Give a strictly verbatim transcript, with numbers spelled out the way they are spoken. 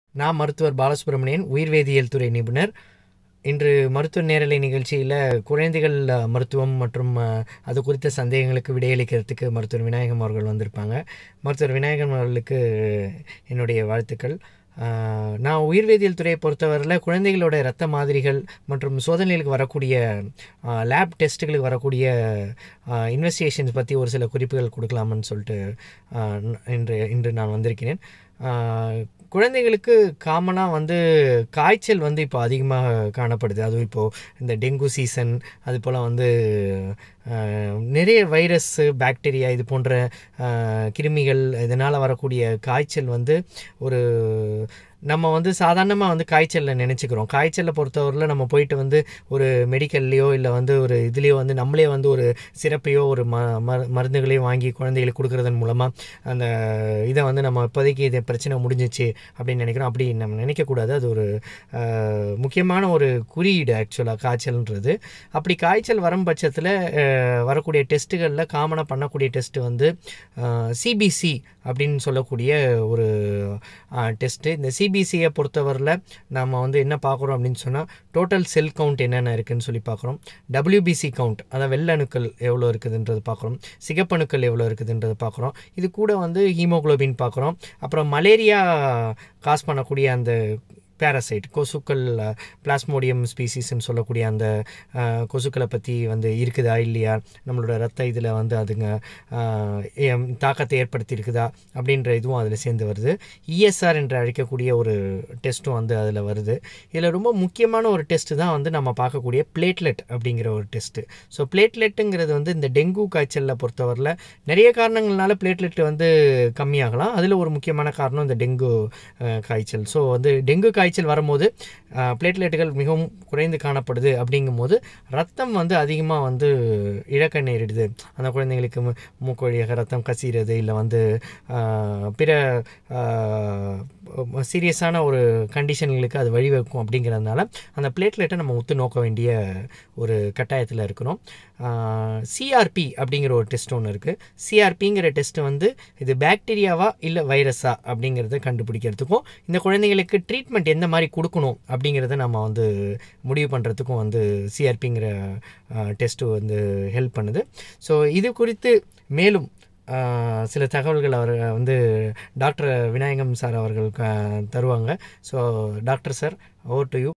நான் மருத்துவர் பாலசுப்ரமணியன், உயிர்வேதியியல் துறை நிபுணர். இன்று மருத்துவ நேரலை நிகழ்ச்சியில் குழந்தைகள் மருத்துவம் மற்றும் அது குறித்த சந்தேகங்களுக்கு விடையளிக்கிறதுக்கு மருத்துவர் விநாயகம் அவர்கள் வந்திருப்பாங்க. மருத்துவர் விநாயகம் அவர்களுக்கு என்னுடைய வாழ்த்துக்கள். நான் உயிர்வேதியியல் துறையை பொறுத்தவரையில் குழந்தைகளோட இரத்த மாதிரிகள் மற்றும் சோதனைகளுக்கு வரக்கூடிய லேப் டெஸ்ட்டுகளுக்கு வரக்கூடிய இன்வெஸ்டிகேஷன்ஸ் பற்றி ஒரு சில குறிப்புகள் கொடுக்கலாம்னு சொல்லிட்டு இன்று இன்று நான் வந்திருக்கிறேன். குழந்தைகளுக்கு காமனாக வந்து காய்ச்சல் வந்து இப்போ அதிகமாக காணப்படுது. அதுவும் இப்போது இந்த டெங்கு சீசன், அது போல் வந்து நிறைய வைரஸ்ஸு, பாக்டீரியா, இது போன்ற கிருமிகள் இதனால் வரக்கூடிய காய்ச்சல் வந்து ஒரு நம்ம வந்து சாதாரணமாக வந்து காய்ச்சலில் நினச்சிக்கிறோம். காய்ச்சலை பொறுத்தவரையில் நம்ம போயிட்டு வந்து ஒரு மெடிக்கல்லையோ இல்லை வந்து ஒரு இதுலேயோ வந்து நம்மளே வந்து ஒரு சிறப்பையோ ஒரு ம மருந்துகளையும் வாங்கி குழந்தைகளுக்கு கொடுக்குறதன் மூலமாக அந்த இதை வந்து நம்ம இப்போதைக்கு இது பிரச்சனை முடிஞ்சிச்சு அப்படின்னு நினைக்கிறோம். அப்படி நம்ம நினைக்கக்கூடாது. அது ஒரு முக்கியமான ஒரு குறியீடு ஆக்சுவலாக காய்ச்சல்ன்றது. அப்படி காய்ச்சல் வரும் பட்சத்தில் வரக்கூடிய டெஸ்ட்டுகளில் காமனாக பண்ணக்கூடிய டெஸ்ட்டு வந்து சிபிசி அப்படின்னு சொல்லக்கூடிய ஒரு டெஸ்ட்டு. இந்த சிபிசியை பொறுத்தவரையில் நம்ம வந்து என்ன பார்க்குறோம் அப்படின்னு சொன்னால், டோட்டல் செல் கவுண்ட் என்னென்ன இருக்குதுன்னு சொல்லி பார்க்குறோம். டபிள்யூபிசி கவுண்ட், அதாவது வெள்ளணுக்கள் எவ்வளோ இருக்குதுன்றது பார்க்குறோம். சிகப்பணுக்கள் எவ்வளோ இருக்குதுன்றது பார்க்குறோம். இது கூட வந்து ஹீமோக்ளோபின் பார்க்குறோம். அப்புறம் மலேரியா காஸ் பண்ணக்கூடிய அந்த பேரசைட் கொசுக்கள், பிளாஸ்மோடியம் ஸ்பீசிஸ்ன்னு சொல்லக்கூடிய அந்த கொசுக்களை பற்றி வந்து இருக்குதா இல்லையா, நம்மளோட ரத்த இதில் வந்து அதுங்க தாக்கத்தை ஏற்படுத்தி இருக்குதா அப்படின்ற இதுவும் அதில் சேர்ந்து வருது. இஎஸ்ஆர் என்று அழைக்கக்கூடிய ஒரு டெஸ்ட்டும் வந்து அதில் வருது. இதில் ரொம்ப முக்கியமான ஒரு டெஸ்ட்டு தான் வந்து நம்ம பார்க்கக்கூடிய பிளேட்லெட் அப்படிங்கிற ஒரு டெஸ்ட்டு. ஸோ பிளேட்லெட்டுங்கிறது வந்து இந்த டெங்கு காய்ச்சலில் பொறுத்தவரையில் நிறைய காரணங்கள்னால பிளேட்லெட் வந்து கம்மியாகலாம். அதில் ஒரு முக்கியமான காரணம் இந்த டெங்கு காய்ச்சல். ஸோ வந்து டெங்கு காய்ச்சல் காய்ச்சல் வரும்போது பிளேட்லெட்டுகள் மிகவும் குறைந்து காணப்படுது. அப்படிங்கும்போது ரத்தம் வந்து அதிகமாக வந்து இழக்க நேரிடுது. அந்த குழந்தைங்களுக்கு மூக்கு வழியாக ரத்தம் கசிகிறது, இல்லை வந்து பிற சீரியஸான ஒரு கண்டிஷன்களுக்கு அது வழிவகுக்கும். அப்படிங்கிறதுனால அந்த பிளேட்லெட்டை நம்ம உத்து நோக்க வேண்டிய ஒரு கட்டாயத்தில் இருக்கிறோம். சிஆர்பி அப்படிங்கிற ஒரு டெஸ்ட் ஒன்று இருக்குது. சிஆர்பிங்கிற டெஸ்ட்டு வந்து இது பாக்டீரியாவா இல்லை வைரஸா அப்படிங்கிறத கண்டுபிடிக்கிறதுக்கும், இந்த குழந்தைங்களுக்கு ட்ரீட்மெண்ட் எந்த மாதிரி கொடுக்கணும் அப்படிங்கிறத நம்ம வந்து முடிவு பண்ணுறதுக்கும் வந்து சிஆர்பிங்கிற டெஸ்ட்டு வந்து ஹெல்ப் பண்ணுது. ஸோ இது குறித்து மேலும் சில தகவல்கள் அவர் வந்து டாக்டர் விநாயகம் சார் அவர்கள் தருவாங்க. So doctor sir, over to you.